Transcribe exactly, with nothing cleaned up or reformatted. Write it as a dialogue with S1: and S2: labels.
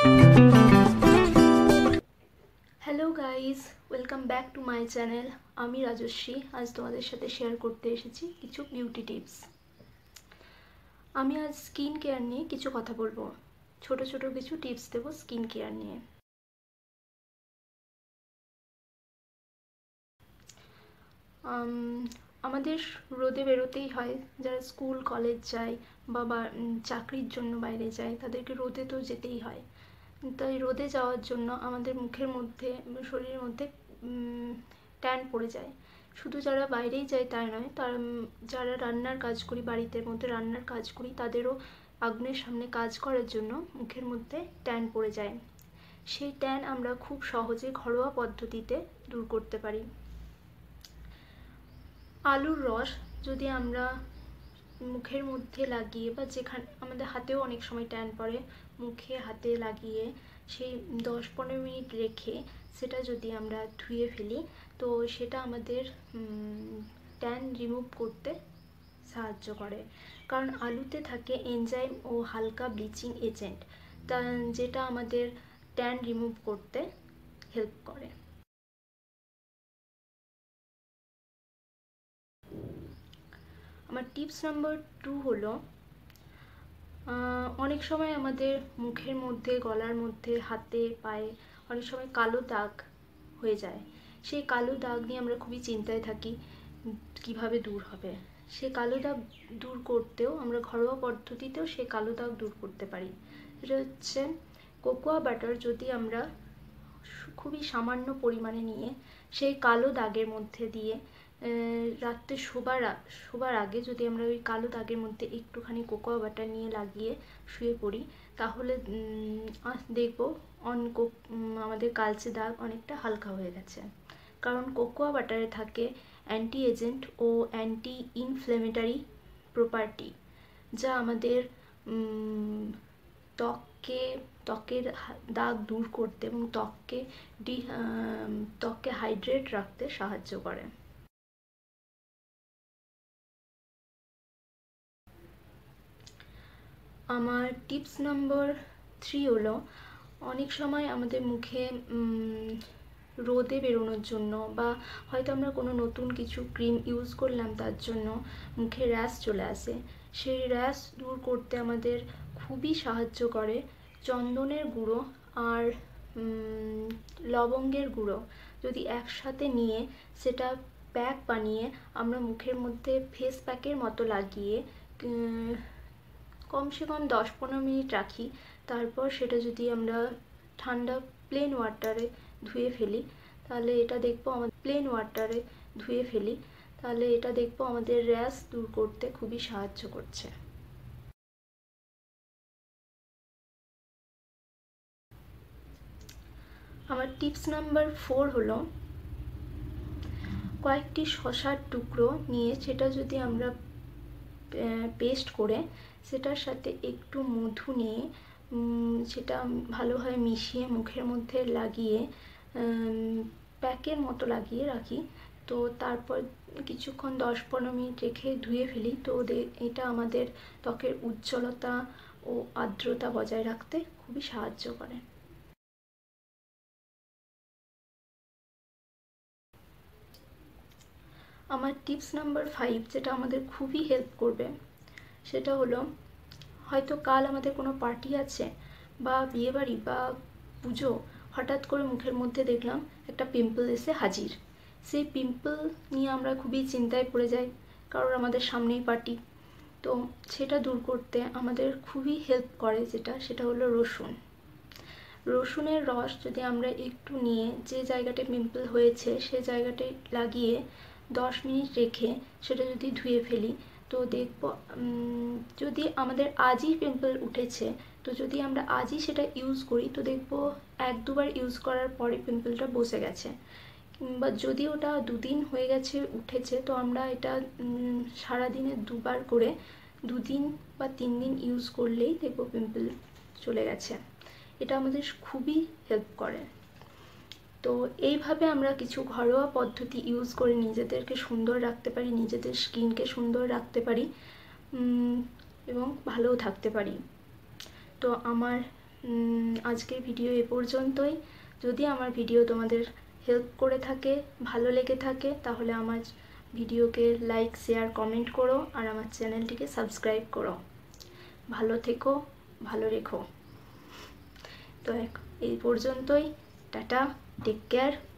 S1: Hello guys, welcome back to my channel. আমি রাজশ্রী। আজ তোমাদের সাথে শেয়ার করতে এসেছি কিছু বিউটি টিপস। আমি আজ স্কিন কেয়ার নিয়ে কিছু কথা বলবো, ছোট ছোট কিছু টিপস দেবো স্কিন কেয়ার নিয়ে। আমাদের রোদে বেরোতেই হয়, যারা স্কুল কলেজ যায় বা চাকরির জন্য বাইরে যায় তাদেরকে রোদে তো যেতেই হয়। তাই রোদে যাওয়ার জন্য আমাদের মুখের মধ্যে, শরীরের মধ্যে ট্যান পড়ে যায়। শুধু যারা বাইরেই যায় তাই নয়, তার যারা রান্নার কাজ করি, বাড়িতে মধ্যে রান্নার কাজ করি, তাদেরও আগুনের সামনে কাজ করার জন্য মুখের মধ্যে ট্যান পড়ে যায়। সেই ট্যান আমরা খুব সহজে ঘরোয়া পদ্ধতিতে দূর করতে পারি। আলুর রস যদি আমরা মুখের মধ্যে লাগিয়ে, বা যেখানে আমাদের হাতেও অনেক সময় ট্যান পড়ে, মুখে হাতে লাগিয়ে সেই দশ পনেরো মিনিট রেখে সেটা যদি আমরা ধুয়ে ফেলি, তো সেটা আমাদের ট্যান রিমুভ করতে সাহায্য করে। কারণ আলুতে থাকে এনজাইম ও হালকা ব্লিচিং এজেন্ট, তা যেটা আমাদের ট্যান রিমুভ করতে হেল্প করে। আমার টিপস নাম্বার টু হলো, অনেক সময় আমাদের মুখের মধ্যে, গলার মধ্যে, হাতে, পায়ে অনেক সময় কালো দাগ হয়ে যায়। সেই কালো দাগ নিয়ে আমরা খুবই চিন্তায় থাকি কিভাবে দূর হবে। সেই কালো দাগ দূর করতেও আমরা ঘরোয়া পদ্ধতিতেও সেই কালো দাগ দূর করতে পারি। সেটা হচ্ছে কোকোয়া বাটার যদি আমরা খুবই সামান্য পরিমাণে নিয়ে সেই কালো দাগের মধ্যে দিয়ে রাত্রে শোবার শোবার আগে যদি আমরা ওই কালো দাগের মধ্যে একটুখানি কোকোয়া বাটার নিয়ে লাগিয়ে শুয়ে পড়ি, তাহলে দেখবো অনেক আমাদের কালচে দাগ অনেকটা হালকা হয়ে গেছে। কারণ কোকোয়া বাটারে থাকে অ্যান্টি এজেন্ট ও অ্যান্টি ইনফ্লেমেটারি প্রপার্টি, যা আমাদের ত্বককে ত্বকের দাগ দূর করতে এবং ত্বককে ডি ত্বককে হাইড্রেট রাখতে সাহায্য করে। আমার টিপস নম্বর থ্রি হলো, অনেক সময় আমাদের মুখে রোদে বেরোনোর জন্য, বা হয়তো আমরা কোনো নতুন কিছু ক্রিম ইউজ করলাম তার জন্য মুখে র্যাশ চলে আসে। সেই র্যাশ দূর করতে আমাদের খুবই সাহায্য করে চন্দনের গুঁড়ো আর লবঙ্গের গুঁড়ো যদি একসাথে নিয়ে সেটা প্যাক বানিয়ে আমরা মুখের মধ্যে ফেস প্যাকের মতো লাগিয়ে কমসে কম দশ পনেরো মিনিট রাখি। তারপর সেটা যদি আমরা ঠান্ডা প্লেন ওয়াটারে ধুয়ে ফেলি, তাহলে এটা দেখবো আমাদের প্লেন ওয়াটারে ধুয়ে ফেলি তাহলে এটা দেখবো আমাদের র্যাশ দূর করতে খুবই সাহায্য করছে। আমার টিপস নাম্বার ফোর হলো, কয়েকটি শসার টুকরো নিয়ে সেটা যদি আমরা পেস্ট করে সেটার সাথে একটু মধু নিয়ে সেটা ভালোভাবে মিশিয়ে মুখের মধ্যে লাগিয়ে প্যাকের মতো লাগিয়ে রাখি, তো তারপর কিছুক্ষণ দশ পনেরো মিনিট রেখে ধুয়ে ফেলি, তো এটা আমাদের ত্বকের উজ্জ্বলতা ও আর্দ্রতা বজায় রাখতে খুবই সাহায্য করে। আমার টিপস নাম্বার ফাইভ, যেটা আমাদের খুবই হেল্প করবে, সেটা হলো, হয়তো কাল আমাদের কোনো পার্টি আছে বা বিয়েবাড়ি বা পুজো, হঠাৎ করে মুখের মধ্যে দেখলাম একটা পিম্পল এসে হাজির। সেই পিম্পল নিয়ে আমরা খুবই চিন্তায় পড়ে যাই, কারণ আমাদের সামনেই পার্টি। তো সেটা দূর করতে আমাদের খুবই হেল্প করে যেটা, সেটা হলো রসুন। রসুনের রস যদি আমরা একটু নিয়ে যে জায়গাটায় পিম্পল হয়েছে সে জায়গাটায় লাগিয়ে দশ মিনিট রেখে সেটা যদি ধুয়ে ফেলি, তো দেখব যদি আমাদের আজই পিম্পল উঠেছে, তো যদি আমরা আজই সেটা ইউজ করি, তো দেখব এক দুবার ইউজ করার পরে পিম্পলটা বসে গেছে। কিংবা যদি ওটা দুদিন হয়ে গেছে উঠেছে, তো আমরা এটা সারাদিনে দুবার করে দুদিন বা তিন দিন ইউজ করলেই দেখব পিম্পল চলে গেছে। এটা আমাদের খুবই হেল্প করে। তো এইভাবে আমরা কিছু ঘরোয়া পদ্ধতি ইউজ করে নিজেদেরকে সুন্দর রাখতে পারি, নিজেদের স্কিনকে সুন্দর রাখতে পারি এবং ভালোও থাকতে পারি। তো আমার আজকের ভিডিও এ পর্যন্তই। যদি আমার ভিডিও তোমাদের হেল্প করে থাকে, ভালো লেগে থাকে, তাহলে আমার ভিডিওকে লাইক, শেয়ার, কমেন্ট করো আর আমার চ্যানেলটিকে সাবস্ক্রাইব করো। ভালো থেকো, ভালো রেখো। তো এই পর্যন্তই। Tata, take care.